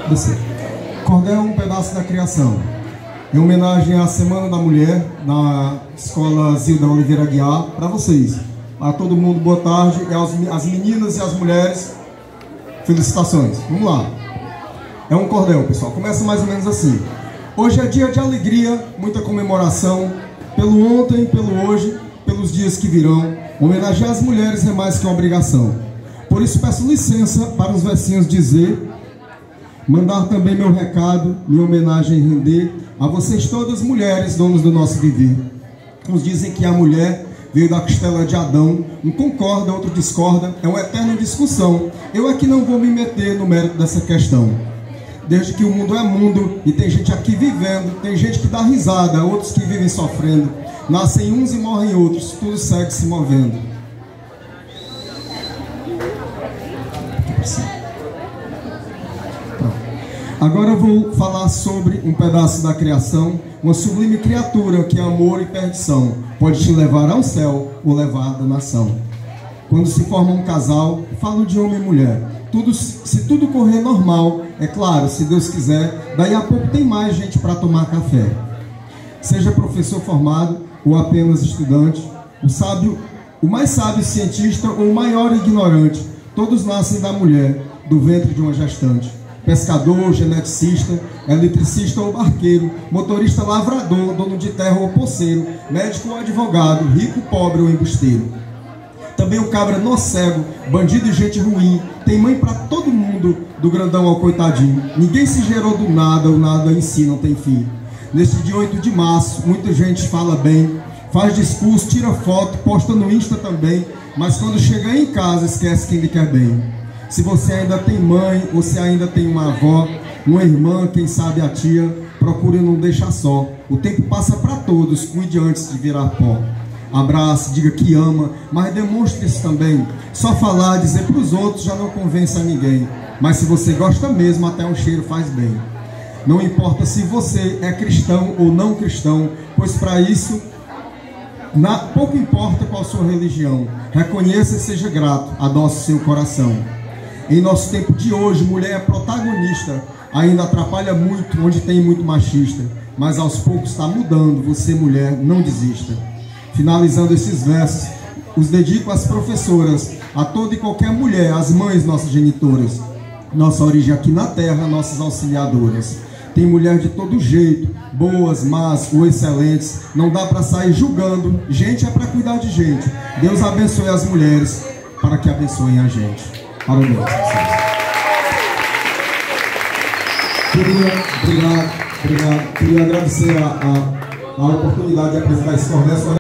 Descer. Cordel, um pedaço da criação. Em homenagem à Semana da Mulher, na Escola Zilda Oliveira Aguiar, para vocês. A todo mundo, boa tarde. E às meninas e às mulheres, felicitações. Vamos lá. É um cordel, pessoal. Começa mais ou menos assim. Hoje é dia de alegria, muita comemoração. Pelo ontem, pelo hoje, pelos dias que virão. Homenagear as mulheres é mais que uma obrigação. Por isso peço licença para os versinhos dizer, mandar também meu recado, minha homenagem render a vocês todas mulheres, donas do nosso viver. Uns dizem que a mulher veio da costela de Adão, um concorda, outro discorda, é uma eterna discussão. Eu aqui não vou me meter no mérito dessa questão. Desde que o mundo é mundo e tem gente aqui vivendo, tem gente que dá risada, outros que vivem sofrendo. Nascem uns e morrem outros, tudo segue se movendo. Agora eu vou falar sobre um pedaço da criação, uma sublime criatura que é amor e perdição, pode te levar ao céu ou levar à danação. Quando se forma um casal, falo de homem e mulher. Se tudo correr normal, é claro, se Deus quiser, daí a pouco tem mais gente para tomar café. Seja professor formado ou apenas estudante, o mais sábio cientista ou o maior ignorante, todos nascem da mulher, do ventre de uma gestante. Pescador, geneticista, eletricista ou barqueiro, motorista lavrador, dono de terra ou poceiro, médico ou advogado, rico, pobre ou embusteiro. Também o cabra nó cego, bandido e gente ruim, tem mãe para todo mundo, do grandão ao coitadinho. Ninguém se gerou do nada, o nada em si não tem fim. Neste dia 8 de março, muita gente fala bem, faz discurso, tira foto, posta no Insta também, mas quando chega em casa esquece quem lhe quer bem. Se você ainda tem mãe, ou se ainda tem uma avó, uma irmã, quem sabe a tia, procure não deixar só. O tempo passa para todos, cuide antes de virar pó. Abrace, diga que ama, mas demonstre isso também. Só falar, dizer para os outros já não convence a ninguém. Mas se você gosta mesmo, até um cheiro faz bem. Não importa se você é cristão ou não cristão, pois para isso pouco importa qual sua religião. Reconheça e seja grato, adoce seu coração. Em nosso tempo de hoje, mulher é protagonista, ainda atrapalha muito onde tem muito machista, mas aos poucos está mudando, você mulher, não desista. Finalizando esses versos, os dedico às professoras, a toda e qualquer mulher, às mães nossas genitoras, nossa origem aqui na terra, nossas auxiliadoras. Tem mulher de todo jeito, boas, más ou excelentes, não dá para sair julgando, gente é para cuidar de gente. Deus abençoe as mulheres, para que abençoem a gente. Parabéns. Obrigado. Queria agradecer a oportunidade de apresentar esse cordel.